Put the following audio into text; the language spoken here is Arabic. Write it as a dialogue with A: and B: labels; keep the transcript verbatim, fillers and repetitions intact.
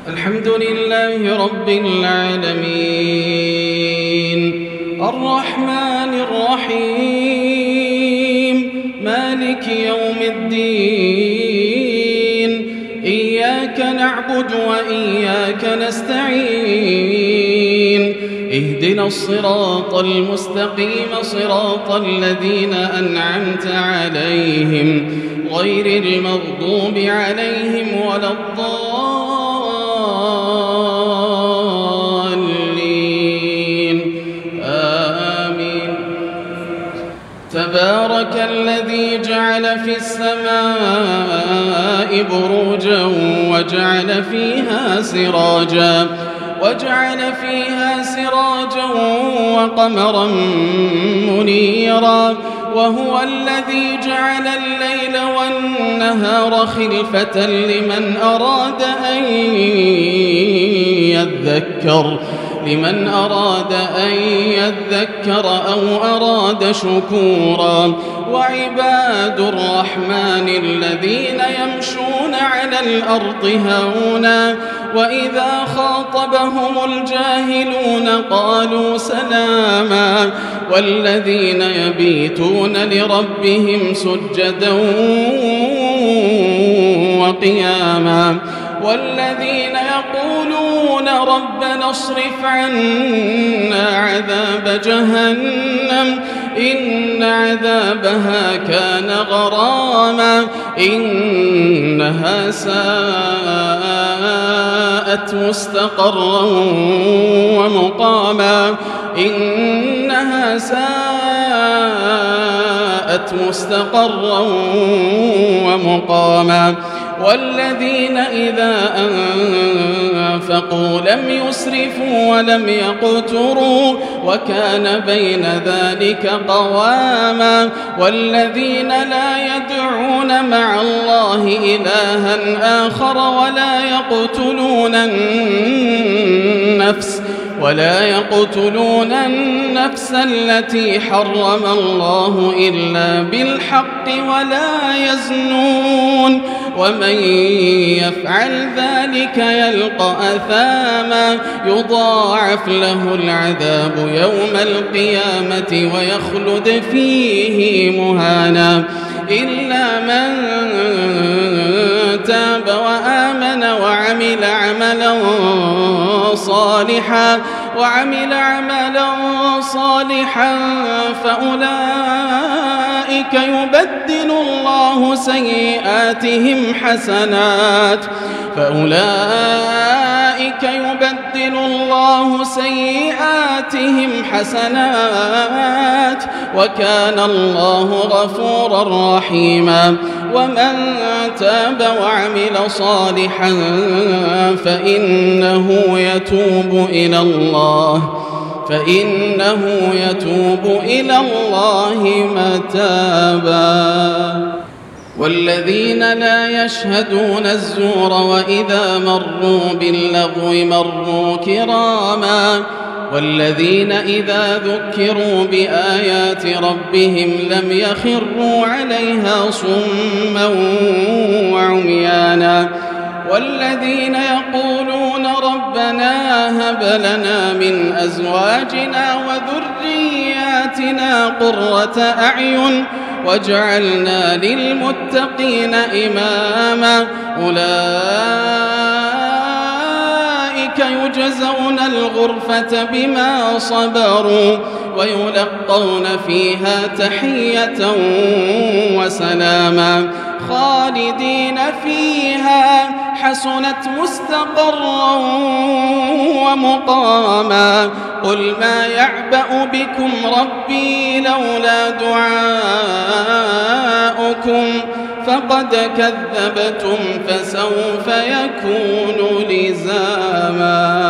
A: الحمد لله رب العالمين الرحمن الرحيم مالك يوم الدين إياك نعبد وإياك نستعين اهدنا الصراط المستقيم صراط الذين أنعمت عليهم غير المغضوب عليهم ولا الضالين آمين. تبارك الذي جعل في السماء بروجا وجعل فيها سراجا وجعل فيها سراجا وقمرا منيرا وهو الذي جعل الليل والنهار خلفة لمن أراد أن يذكر لمن أراد أن يذكر أو أراد شكورا. وعباد الرحمن الذين يمشون على الأرض هونا وإذا خاطبهم الجاهلون قالوا سلاما والذين يبيتون لربهم سجدا وقياما والذين يقولون ربنا اصرف عنا عذاب جهنم إن عذابها كان غراما إنها ساءت مستقرا ومقاما إنها ساءت مستقرا ومقاما والذين إذا أنفقوا لم يسرفوا ولم يقتروا وكان بين ذلك قواما والذين لا يدعون مع الله إلها آخر ولا يقتلون النفس ولا يقتلون النفس التي حرم الله إلا بالحق ولا يزنون ومن يفعل ذلك يلقى أثاما يضاعف له العذاب يوم القيامة ويخلد فيه مهانا إلا من تاب وآمن وعمل عملا صالحا وعمل عملا صالحا فأولئك يبدل الله سيئاتهم حسنات فأولئك يبدل الله سيئاتهم حسنات وكان الله غفورا رحيما. ومن تاب وعمل صالحا فإنه يتوب إلى الله فإنه يتوب إلى الله متابا. والذين لا يشهدون الزور وإذا مروا باللغو مروا كراما والذين إذا ذكروا بآيات ربهم لم يخروا عليها صما وعميانا والذين يقولون ربنا هب لنا من أزواجنا وذرياتنا قرة أعين واجعلنا للمتقين إماما أولئك يجزون الغرفة بما صبروا ويلقون فيها تحية وسلاما خالدين فيها حسنت مستقرا ومقاما. قل ما يعبأ بكم ربي لولا دعاؤكم فقد كذبتم فسوف يكون لزاما.